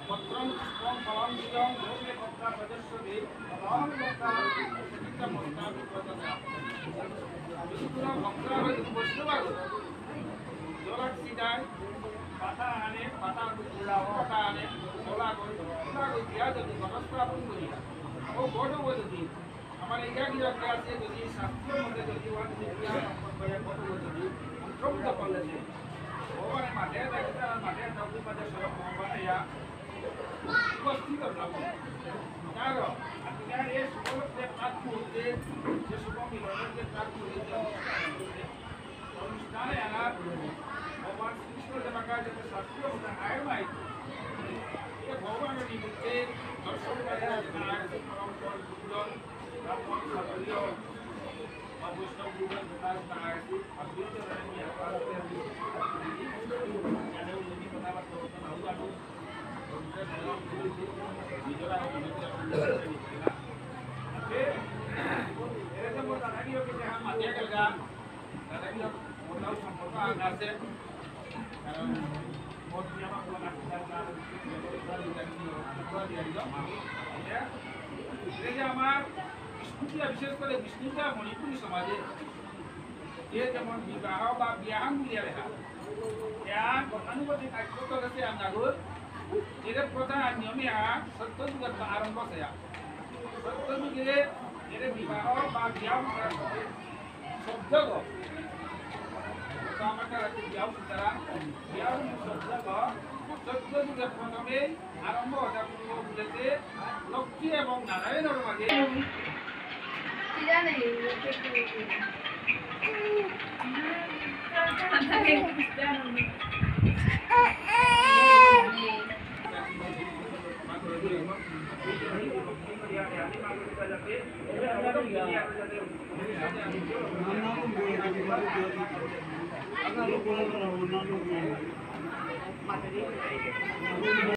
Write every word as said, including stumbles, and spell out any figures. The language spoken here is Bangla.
পত্রং পুষ্পং ফলং বীজং লোকে ভক্তা প্রদর্শতে ফলং ভক্তা প্রতিটা ভক্তা বিপ্রদনা বিষ্ণুরা ভক্তরা হয়তো বৈষ্ণব জলাক সিদায় পাতা আনে পাতা পাতা আনে জলা করে জলা করে দিয়া যদি গণস্থাপন করি ও বড় যদি আমার এই জায়গায় আছে যদি শাস্ত্রের মধ্যে যদি ওয়ান দিয়া সম্পর্কে বড় যদি অন্তর্ভুক্ত করলে ভগবানের মাঠে দেখতে মাঠে চৌকি মাঝে সব ভগবান ইয়া উপস্থিত ব্রাহ্মণ কারণ আজকের এই শুভলগ্নে প্রাক মুহূর্তে যে শুভ মিলনের যে প্রাক মুহূর্তে অনুষ্ঠানে আনার ভগবান শ্রীকৃষ্ণ দেবাকা যাতে শাস্ত্রীয় আয়ের মাই এ ভগবানের নিমিত্তে দর্শন করে যেটা আয়ের পরম্পর গুরুজন ব্রাহ্মণ ক্ষত্রিয় বা বৈষ্ণব গুরুজন যেটা আয়ের অদ্ভুত রণনীতি আকারে জানে উনি কথাবার্তা বলতেন আউলানো নিজরা এরকম দাদাগিও কে हम মাতিয়া গেলগা দাদাগিও মোটাও সম্পর্ক আছে কারণ মোট নিয়মা কোন না এই যে আমার বিষ্ণুপ্রিয়া বিশেষ করে বিষ্ণুপ্রিয়া মণিপুরী সমাজে যে যেমন বিবাহ বা বিয়াহাং বুলিয়া লেখা এয়া গতানুগতিক কার্যত আছে আমনাগুর এর প্রধান নিয়মে সত্য যুগের আরম্ভ সেয়া সত্য যুগে এর বিবাহ বা বিয়াহ শব্দগ আমাকে রাখি বিয়াহ তারা বিয়াহ শব্দগ সত্য যুগের প্রথমে আরম্ভ হওয়া বুঝেছে লক্ষ্মী এবং নারায়ণের মাঝে